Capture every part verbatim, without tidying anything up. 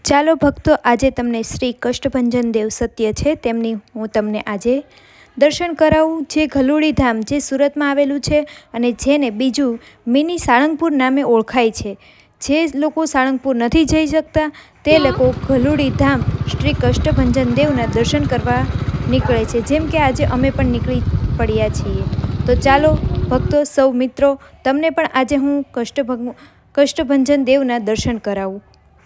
ચાલો ભક્તો, આજે તમને શ્રી કષ્ટભંજન દેવ સત્ય છે તેમની હું તમને આજે દર્શન કરાવું, જે ઘલુડી ધામ જે સુરતમાં આવેલું છે અને જેને બીજું મિની સાળંગપુર નામે ઓળખાય છે। જે લોકો સાળંગપુર નથી જઈ શકતા તે લોકો ઘલુડી ધામ શ્રી કષ્ટભંજન દેવના દર્શન કરવા નીકળે છે, જેમ કે આજે અમે પણ નીકળી પડ્યા છીએ। તો ચાલો ભક્તો, સૌ મિત્રો, તમને પણ આજે હું કષ્ટભંગ કષ્ટભંજન દેવના દર્શન કરાવું।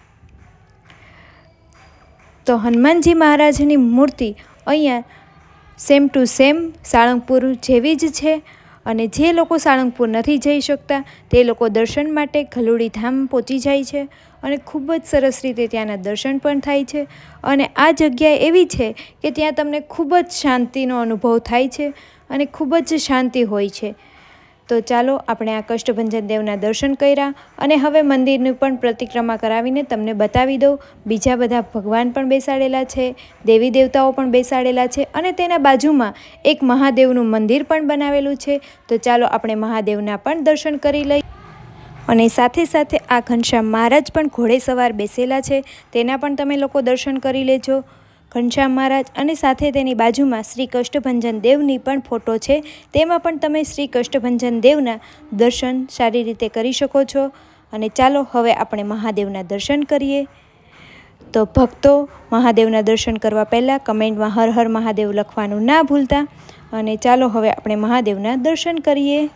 તો હનુમાનજી મહારાજની મૂર્તિ અહીંયા સેમ ટુ સેમ સાળંગપુર જેવી જ છે અને જે લોકો સાળંગપુર નથી જઈ શકતા તે લોકો દર્શન માટે ઘલુડી ધામ પહોંચી જાય છે અને ખૂબ જ સરસ રીતે ત્યાંના દર્શન પણ થાય છે। અને આ જગ્યા એવી છે કે ત્યાં તમને ખૂબ જ શાંતિનો અનુભવ થાય છે અને ખૂબ જ શાંતિ હોય છે। તો ચાલો આપણે આ કષ્ટભંજન દેવના દર્શન કર્યા અને હવે મંદિરની પણ પરિક્રમા કરાવીને તમને બતાવી દઉં। બીજા બધા ભગવાન પણ બેસાડેલા છે, દેવી દેવતાઓ પણ બેસાડેલા છે અને તેના બાજુમાં એક મહાદેવનું મંદિર પણ બનાવેલું છે। તો ચાલો આપણે મહાદેવના પણ દર્શન કરી લઈએ અને સાથે સાથે આ ઘનશ્યામ મહારાજ પણ ઘોડે સવાર બેસેલા છે, તેના પણ તમે લોકો દર્શન કરી લેજો। ઘનશ્યામ મહારાજ અને સાથે તેની બાજુમાં શ્રી કષ્ટભંજન દેવની પણ ફોટો છે, તેમાં પણ તમે શ્રી કષ્ટભંજન દેવના દર્શન સારી રીતે કરી શકો છો। અને ચાલો હવે આપણે મહાદેવના દર્શન કરીએ। તો ભક્તો, મહાદેવના દર્શન કરવા પહેલાં કમેન્ટમાં હર હર મહાદેવ લખવાનું ના ભૂલતા અને ચાલો હવે આપણે મહાદેવના દર્શન કરીએ।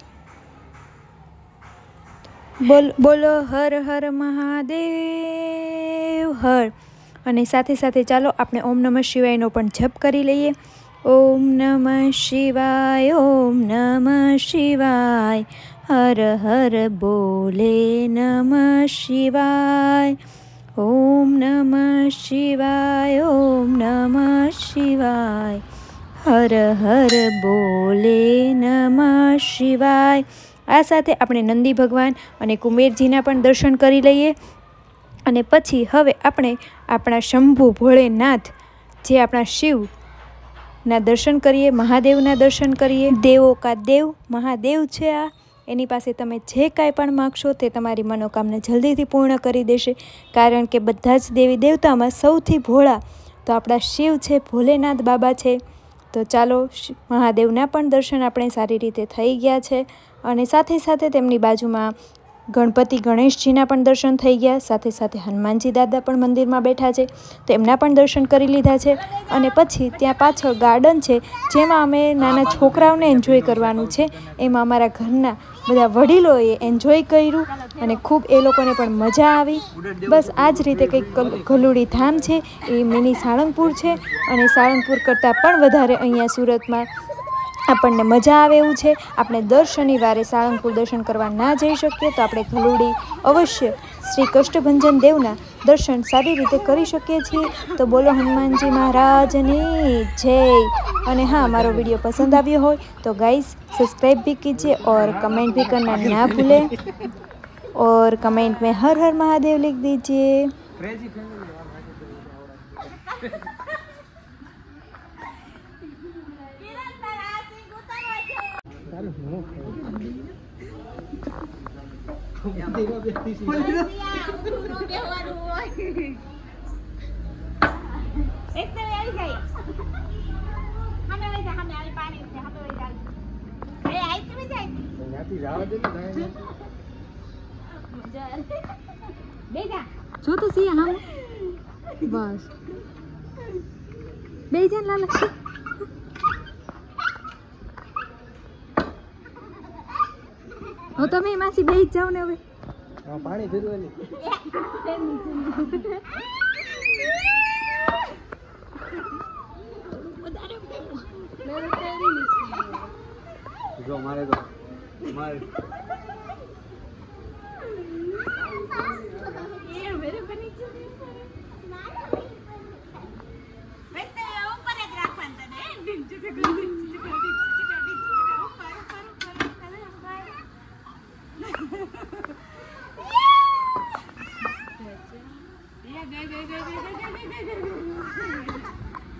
બોલ બોલો હર હર મહાદેવ હર। અને સાથે સાથે ચાલો આપણે ઓમ નમઃ શિવાયનો પણ જપ કરી લઈએ। ઓમ નમઃ શિવાય, ઓમ નમઃ શિવાય, હર હર બોલે નમઃ શિવાય, ઓમ નમઃ શિવાય, ઓમ નમઃ શિવાય, હર હર બોલે નમઃ શિવાય। આ સાથે આપણે નંદી ભગવાન અને કુમેરજીના પણ દર્શન કરી લઈએ અને પછી હવે આપણે આપણા શંભુ ભોળેનાથ જે આપણા શિવના દર્શન કરીએ, મહાદેવના દર્શન કરીએ। દેવો કા દેવ મહાદેવ છે આ, એની પાસે તમે જે કાંઈ પણ માગશો તે તમારી મનોકામના જલ્દીથી પૂર્ણ કરી દેશે, કારણ કે બધા જ દેવી દેવતામાં સૌથી ભોળા તો આપણા શિવ છે, ભોલેનાથ બાબા છે। તો ચાલો મહાદેવના પણ દર્શન આપણે સારી રીતે થઈ ગયા છે અને સાથે સાથે તેમની બાજુમાં ગણપતિ ગણેશજીના પણ દર્શન થઈ ગયા, સાથે સાથે હનુમાનજી દાદા પણ મંદિરમાં બેઠા છે તો એમના પણ દર્શન કરી લીધા છે। અને પછી ત્યાં પાછળ ગાર્ડન છે જેમાં અમે નાના છોકરાઓને એન્જોય કરવાનું છે, એમાં અમારા ઘરના બધા વડીલોએ એન્જોય કર્યું અને ખૂબ એ લોકોને પણ મજા આવી। બસ આ જ રીતે કંઈક ઘલુડી ધામ છે, એ મિની સાળંગપુર છે અને સાળંગપુર કરતાં પણ વધારે અહીંયા સુરતમાં આપણને મજા આવે એવું છે। આપણે દર શનિવારે સાળંગપુર દર્શન કરવા ના જઈ શકીએ તો આપણે ઘલુડી અવશ્ય શ્રી કષ્ટભંજન દેવના દર્શન સારી રીતે કરી શકીએ છીએ। તો બોલો હનુમાનજી મહારાજની જય। અને હા, મારો વિડીયો પસંદ આવ્યો હોય તો गाइस सब्सक्राइब भी कीजिए और कमेंट भी करना ना भूलें और कमेंट में हर हर महादेव लिख दीजिए। जो तो सी हम बस बेजान लाल हो તમે એમાંથી બેહી જાવ ને હવે પાણી ફેરવાની જો મારે તો મારે ये मेरे बनी चुकी है वैसे ऊपर एक राख बनता है दिन चुके दिन चुके दिन चुके दिन चुके ऊपर ऊपर ऊपर ये गए गए गए गए गए